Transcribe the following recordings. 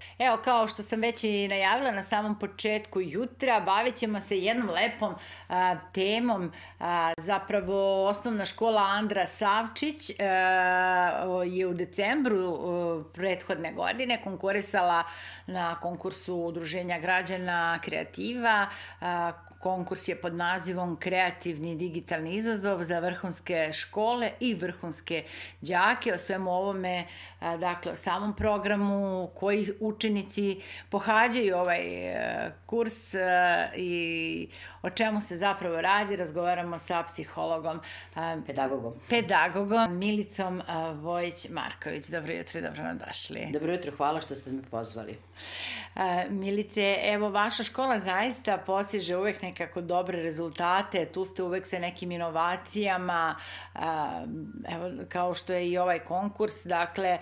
Evo, kao što sam već i najavila na samom početku jutra, bavit ćemo se jednom lepom temom. Zapravo, osnovna škola Andra Savčić je u decembru prethodne godine konkurisala na konkursu Udruženja građana Kreativa. Konkurs je pod nazivom Kreativni digitalni izazov za vrhunske škole i vrhunske đake. O svemu ovome, dakle, o samom programu, koji učenici pohađaju ovaj kurs i o čemu se zapravo radi, razgovaramo sa psihologom, pedagogom Milicom Vojić-Marković. Dobro jutro i dobro nam došli. Dobro jutro, hvala što ste me pozvali. Milice, evo, vaša škola zaista postiže uvek nekako dobre rezultate, tu ste uvek sa nekim inovacijama, evo, kao što je i ovaj konkurs, dakle,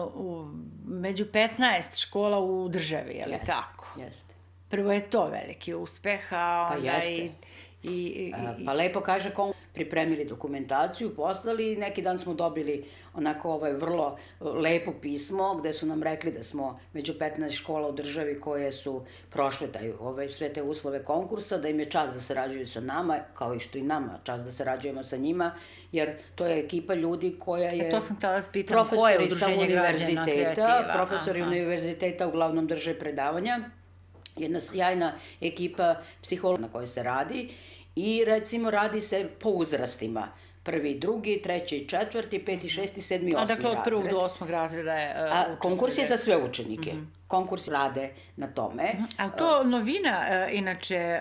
među 15 škola u državi, je li tako? Jeste. Prvo je to veliki uspeh, a onda jeste. Pa lepo kaže, pripremili dokumentaciju, poslali i neki dan smo dobili onako vrlo lepo pismo gde su nam rekli da smo među 15 škola u državi koje su prošle sve te uslove konkursa, da im je čast da sarađuju sa nama, kao i što i nama čast da sarađujemo sa njima, jer to je ekipa ljudi koja je... To sam htela vas pitam, koje je Udruženje građana Kreativa? Profesori univerziteta uglavnom drže predavanja, jedna sjajna ekipa psihologa na kojoj se radi i recimo radi se po uzrastima. Prvi, drugi, treći, četvrti, peti, šesti, sedmi, osmi razred. Dakle, od prvog do osmog razreda je učestvuje. Konkurs je za sve učenike. Konkurs rade na tome. Ali to novina, inače,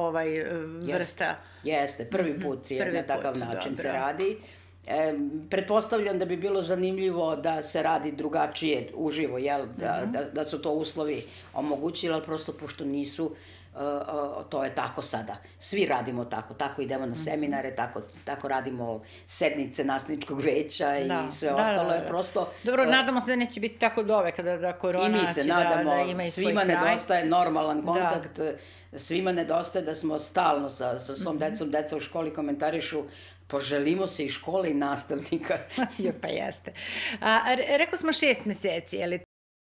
vrsta? Jeste, prvi put na takav način se radi. Pretpostavljam da bi bilo zanimljivo da se radi drugačije uživo, da su to uslovi omogućili, ali prosto pošto nisu, to je tako sada. Svi radimo tako idemo na seminare, tako radimo sednice nastavničkog veća i sve ostalo je prosto... Dobro, nadamo se da neće biti tako doveka, da korona će da ima i svoj kraj. I mi se nadamo, svima nedostaje normalan kontakt, svima nedostaje da smo stalno sa svom decom, deca u školi komentarišu, poželimo se i škole i nastavnika. Pa jeste. Rekao smo 6 meseci, je li?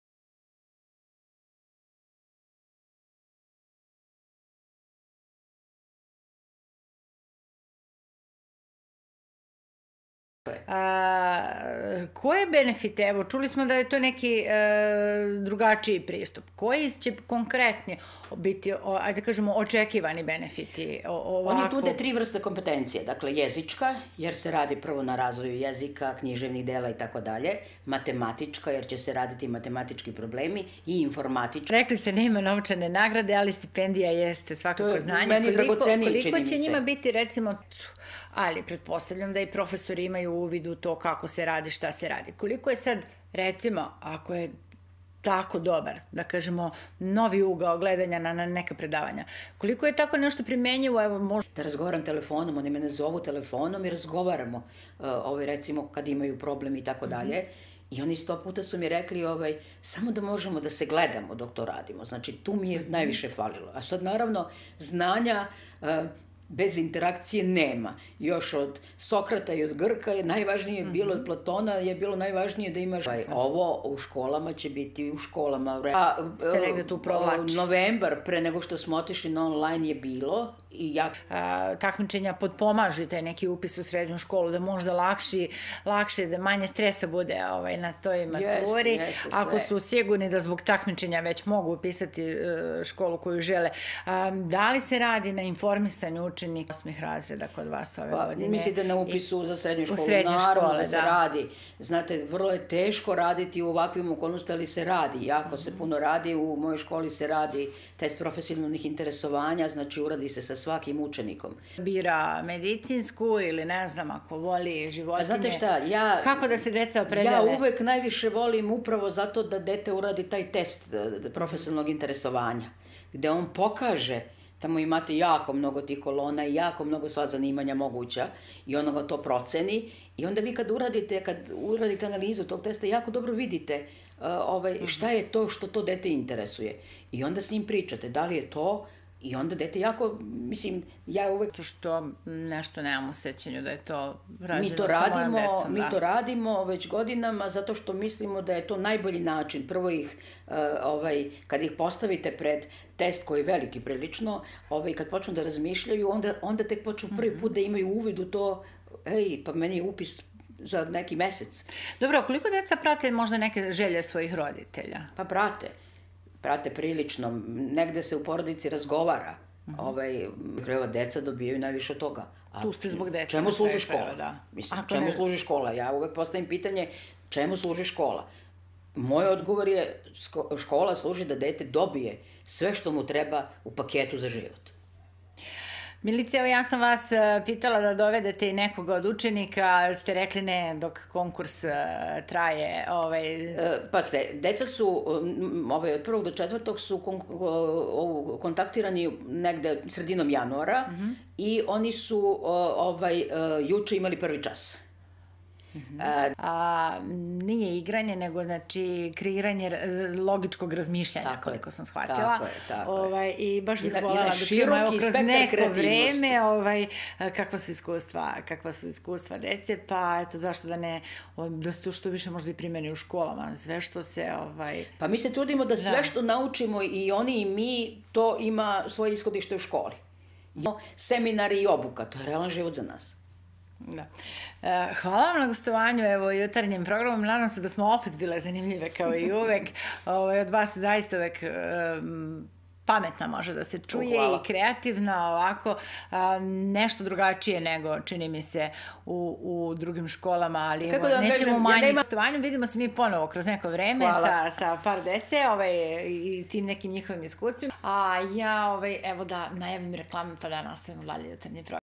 Koje benefite, evo, čuli smo da je to neki drugačiji pristup, koji će konkretni biti, ajde kažemo, očekivani benefiti? Oni nude 3 vrste kompetencije, dakle jezička, jer se radi prvo na razvoju jezika, književnih dela i tako dalje, matematička, jer će se raditi matematički problemi, i informatička. Rekli ste nema novčane nagrade, ali stipendija jeste svakako znanje. To je meni dragocenije, čini mi se. Koliko će njima biti, recimo, ali pretpostavljam da i profesori imaju uvid u to kako se radi, šta se radi. Koliko je sad, recimo, ako je tako dobar, da kažemo, novi ugao gledanja na neka predavanja, koliko je tako nešto primenjivo, evo, možda... Da razgovaram telefonom, oni mene zovu telefonom i razgovaramo, recimo, kad imaju problem i tako dalje. I oni 100 puta su mi rekli, samo da možemo da se gledamo dok to radimo. Znači, tu mi je najviše falilo. A sad, naravno, znanja bez interakcije nema. Još od Sokrata i od Grka je najvažnije bilo, od Platona je bilo najvažnije da imaš... Ovo u školama će biti u školama. Se negde tu provlači. Novembar, pre nego što smo otišli na online, je bilo i ja... Takmičenja podpomažu taj neki upis u srednju školu, da možda lakše, da manje stresa bude na toj maturi. Ako su sigurni da zbog takmičenja već mogu upisati školu koju žele. Da li se radi na informisanju učenika 8. razreda kod vas ove godine? Mislite na upisu za srednju školu? Naravno da se radi. Znate, vrlo je teško raditi u ovakvim okolnostima, ali se radi. Jako se puno radi. U mojoj školi se radi test profesionalnih interesovanja, znači uradi se sa svakim učenikom. Bira medicinsku ili ne znam, ako voli životinje. Znate šta, kako da se deca opredele? Ja uvek najviše volim upravo zato da dete uradi taj test profesionalnog interesovanja, gde on pokaže, tamo imate jako mnogo tih kolona i jako mnogo sva zanimanja moguća i ono ga to proceni i onda vi kad uradite analizu tog testa jako dobro vidite šta je to što to dete interesuje i onda s njim pričate da li je to I onda dete jako, mislim, ja uvek... To što nešto nemam u sećanju da je to rađeno Mi to sa mojom radimo, decom. mi to radimo već godinama zato što mislimo da je to najbolji način. Prvo ih, kad ih postavite pred test koji je veliki prilično, kad počnu da razmišljaju, onda tek počnu prvi put da imaju uvid u to, pa meni je upis za neki mesec. Dobro, koliko deca prate možda neke želje svojih roditelja? Pa prate prilično. Negde se u porodici razgovara. Krajeva deca dobijaju najviše od toga. Tu ste zbog deca. Čemu služi škola? Mislim, čemu služi škola? Ja uvek postavim pitanje čemu služi škola. Moj odgovor je škola služi da dete dobije sve što mu treba u paketu za život. Milice, evo ja sam vas pitala da dovedete i nekoga od učenika, ali ste rekli ne dok konkurs traje. Pa deca su, od 1. do 4. su kontaktirani negde sredinom januara i oni su juče imali prvi čas. Nije igranje, nego znači kreiranje logičkog razmišljanja, koliko sam shvatila. Tako je. I baš bih voljela da čujemo kroz neko vreme kakva su iskustva dece, pa eto zašto da ne, da se to što više možda i primeni u školama, sve što se... Pa mi se trudimo da sve što naučimo i oni i mi, to ima svoje ishodište u školi. Seminari i obuka, to je realan život za nas. Da. Hvala vam na gostovanju, evo, i jutarnjem programu. Nadam se da smo opet bile zanimljive kao i uvek. Od vas zaista uvek pametna može da se čuje i kreativna, ovako, nešto drugačije nego, čini mi se, u drugim školama, ali evo, nećemo umanjiti gostovanju. Vidimo se mi ponovo kroz neko vreme sa par dece i tim nekim njihovim iskustvima. A ja, evo da najavim reklamu pa da nastavimo dalje jutarnji program.